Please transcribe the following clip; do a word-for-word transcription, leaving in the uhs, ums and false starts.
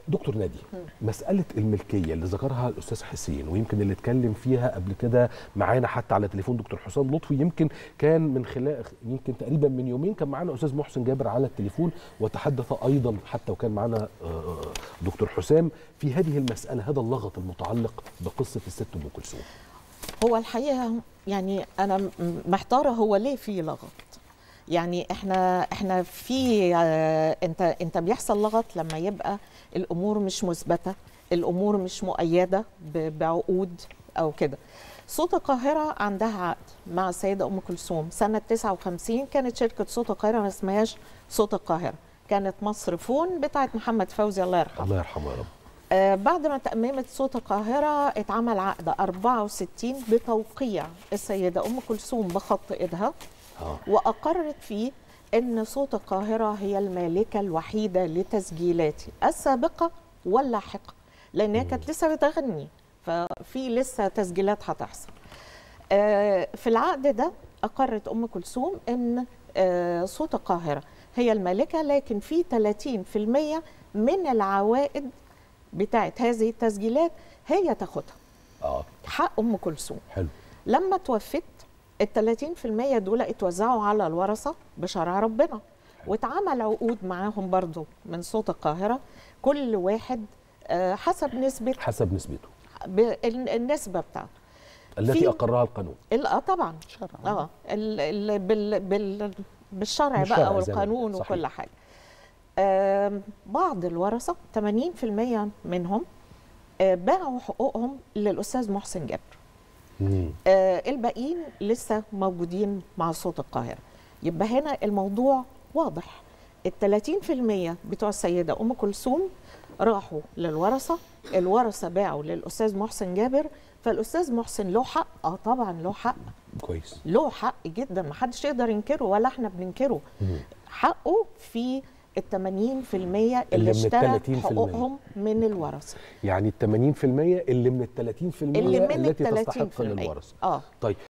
دكتور نادي، مسألة الملكية اللي ذكرها الأستاذ حسين ويمكن اللي اتكلم فيها قبل كده معانا حتى على تليفون دكتور حسام لطفي، يمكن كان من خلال يمكن تقريبا من يومين كان معانا أستاذ محسن جابر على التليفون وتحدث أيضا حتى وكان معانا دكتور حسام في هذه المسألة، هذا اللغط المتعلق بقصة الست أم كلثوم. هو الحقيقة يعني أنا محتارة هو ليه في لغط؟ يعني احنا احنا في اه انت انت بيحصل لغط لما يبقى الامور مش مثبته، الامور مش مؤيده بعقود او كده. صوت القاهره عندها عقد مع السيده ام كلثوم سنه تسعة وخمسين، كانت شركه صوت القاهره ما اسمهاش صوت القاهره، كانت مصر فون بتاعت محمد فوزي الله يرحمه. الله يرحمه يا رب. آه بعد ما تأممت صوت القاهره اتعمل عقد أربعة وستين بتوقيع السيده ام كلثوم بخط ايدها، وأقرت فيه أن صوت القاهرة هي المالكة الوحيدة لتسجيلاتي السابقة واللاحقة، لأنها كانت لسه بتغني ففي لسه تسجيلات هتحصل. في العقد ده أقرت أم كلثوم أن صوت القاهرة هي المالكة، لكن في ثلاثين في المية من العوائد بتاعت هذه التسجيلات هي تاخدها. آه. حق أم كلثوم. حلو. لما توفت ال ثلاثين في المية دول اتوزعوا على الورثه بشرع ربنا، واتعمل عقود معاهم برضو من صوت القاهره، كل واحد حسب نسبه حسب نسبته النسبه بتاعته التي اقرها القانون. اه طبعا شرع. اه ال ال بال بال بالشرع بقى والقانون وكل حاجه. آه بعض الورثه ثمانين في المية منهم آه باعوا حقوقهم للاستاذ محسن جابر. آه الباقيين لسه موجودين مع صوت القاهرة. يبقى هنا الموضوع واضح، ال ثلاثين في المية بتوع السيدة أم كلثوم راحوا للورثة، الورثة باعوا للأستاذ محسن جابر، فالأستاذ محسن له حق. اه طبعا له حق كويس، له حق جدا، ما حدش يقدر ينكره ولا احنا بننكره. مم. حقه في ال ثمانين في المية اللي, اللي اشترى حقوقهم من الورثه، يعني ال ثمانين في المية اللي من ال ثلاثين في المية اللي من التي تستحق للورثه. اه طيب